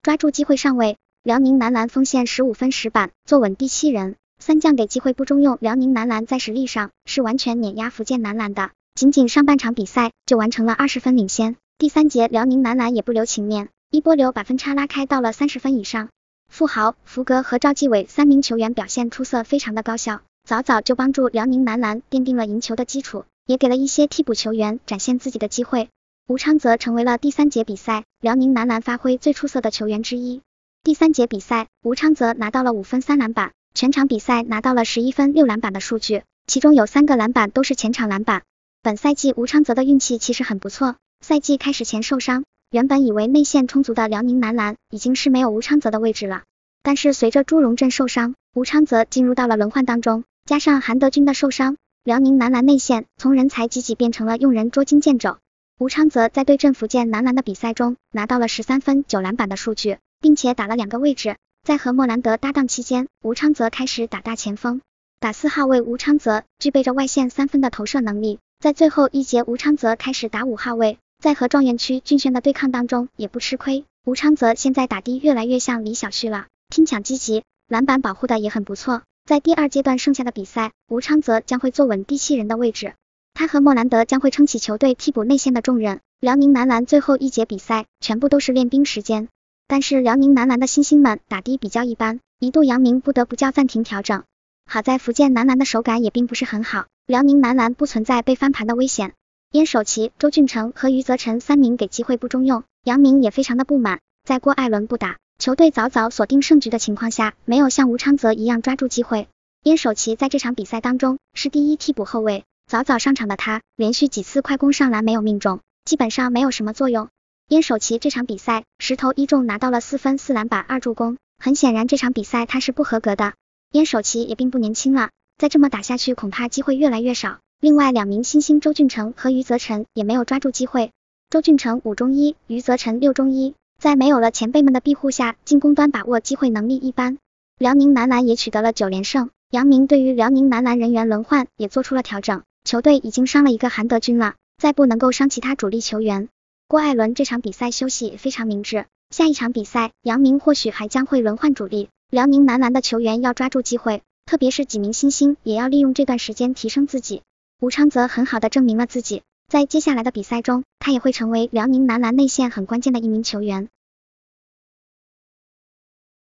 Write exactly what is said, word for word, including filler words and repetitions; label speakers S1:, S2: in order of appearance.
S1: 抓住机会上位，辽宁男篮锋线十五分十板，坐稳第七人。三将给机会不中用，辽宁男篮在实力上是完全碾压福建男篮的，仅仅上半场比赛就完成了二十分领先。第三节辽宁男篮也不留情面，一波流把分差拉开到了三十分以上。傅豪、福格和赵继伟三名球员表现出色，非常的高效，早早就帮助辽宁男篮奠定了赢球的基础，也给了一些替补球员展现自己的机会。吴昌泽成为了第三节比赛辽宁男篮发挥最出色的球员之一。第三节比赛，吴昌泽拿到了五分三篮板，全场比赛拿到了十一分六篮板的数据，其中有三个篮板都是前场篮板。本赛季吴昌泽的运气其实很不错，赛季开始前受伤，原本以为内线充足的辽宁男篮已经是没有吴昌泽的位置了，但是随着朱荣振受伤，吴昌泽进入到了轮换当中，加上韩德君的受伤，辽宁男篮内线从人才济济变成了用人捉襟见肘。吴昌泽在对阵福建男篮的比赛中拿到了十三分九篮板的数据，并且打了两个位置。在和莫兰德搭档期间，吴昌泽开始打大前锋，打四号位吴昌泽具备着外线三分的投射能力，在最后一节吴昌泽开始打五号位，在和状元区俊轩的对抗当中也不吃亏。吴昌泽现在打的越来越像李晓旭了，拼抢积极，篮板保护的也很不错。在第二阶段剩下的比赛，吴昌泽将会坐稳第七人的位置，他和莫兰德将会撑起球队替补内线的重任。辽宁男篮最后一节比赛全部都是练兵时间，但是辽宁男篮的新星们打的比较一般，一度杨明不得不叫暂停调整。好在福建男篮的手感也并不是很好，辽宁男篮不存在被翻盘的危险。燕守琪、周俊成和余则辰三名给机会不中用，杨明也非常的不满，在郭艾伦不打，球队早早锁定胜局的情况下，没有像吴昌泽一样抓住机会。燕守琪在这场比赛当中是第一替补后卫，早早上场的他连续几次快攻上篮没有命中，基本上没有什么作用。燕守琪这场比赛十投一中，拿到了四分四篮板二助攻，很显然这场比赛他是不合格的。燕守琪也并不年轻了，再这么打下去恐怕机会越来越少。另外两名新星周俊成和余则辰也没有抓住机会，周俊成五中一，余则辰六中一，在没有了前辈们的庇护下，进攻端把握机会能力一般。辽宁男篮也取得了九连胜，杨明对于辽宁男篮人员轮换也做出了调整，球队已经伤了一个韩德君了，再不能够伤其他主力球员。郭艾伦这场比赛休息也非常明智，下一场比赛杨明或许还将会轮换主力，辽宁男篮的球员要抓住机会，特别是几名新星也要利用这段时间提升自己。吴昌泽很好的证明了自己，在接下来的比赛中，他也会成为辽宁男篮内线很关键的一名球员。